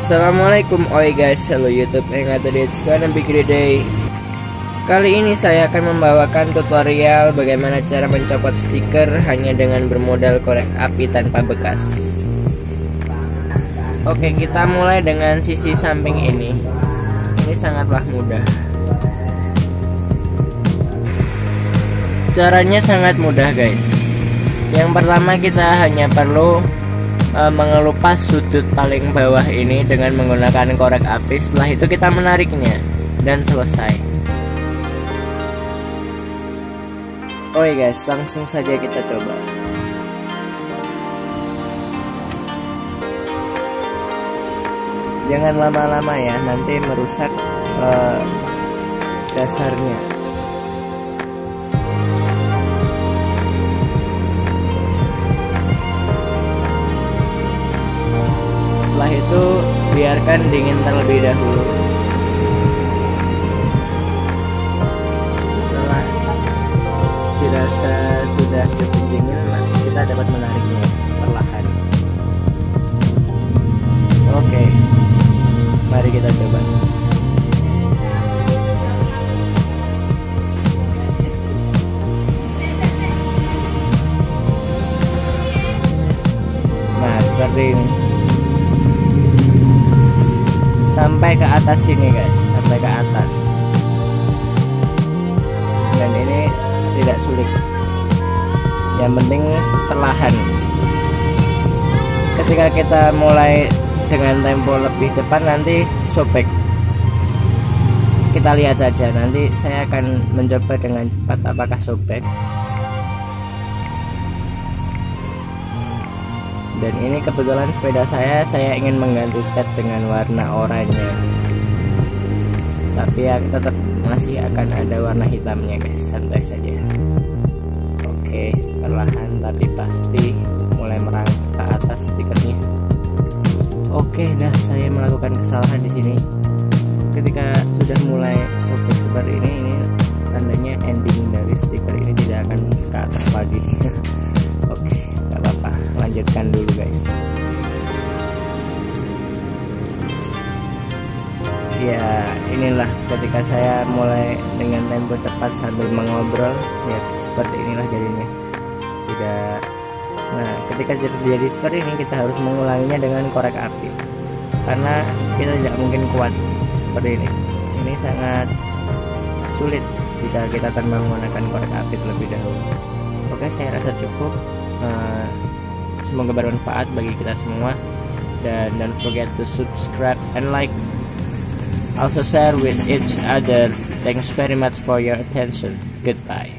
Assalamualaikum, oi guys, halo YouTube, it's gonna be great day. Kali ini saya akan membawakan tutorial bagaimana cara mencopot stiker hanya dengan bermodal korek api tanpa bekas. Oke, kita mulai dengan sisi samping ini. Ini sangatlah mudah. Caranya sangat mudah guys. Yang pertama kita hanya perlu mengelupas sudut paling bawah ini dengan menggunakan korek api. Setelah itu kita menariknya dan selesai. Oke guys, langsung saja kita coba. Jangan lama-lama ya, nanti merusak dasarnya. Setelah itu biarkan dingin terlebih dahulu. Setelah dirasa sudah cukup dingin, kita dapat menariknya perlahan. Oke, mari kita coba. Nah, seperti ini. Sampai ke atas sini guys, sampai ke atas. Dan ini tidak sulit. Yang penting perlahan. Ketika kita mulai dengan tempo lebih cepat, nanti sobek. Kita lihat saja, nanti saya akan mencoba dengan cepat apakah sobek. Dan ini kebetulan sepeda saya ingin mengganti cat dengan warna oranye, tapi ya tetap masih akan ada warna hitamnya guys, santai saja. Oke, perlahan tapi pasti mulai merangkak ke atas stikernya. Oke, saya melakukan kesalahan di sini. Ketika sudah mulai sobek seperti ini tandanya ending dari stiker ini tidak akan ke atas lagi. Oke, gak apa-apa, lanjutkan dulu guys. Ya, inilah ketika saya mulai dengan tempo cepat sambil mengobrol, ya seperti inilah jadinya. Tidak. Nah, ketika jadi seperti ini kita harus mengulanginya dengan korek api, karena kita tidak mungkin kuat seperti ini. Ini sangat sulit jika kita tanpa menggunakan korek api terlebih dahulu. Oke, saya rasa cukup. Semoga bermanfaat bagi kita semua, dan don't forget to subscribe and like, also share with each other. Thanks very much for your attention. Goodbye.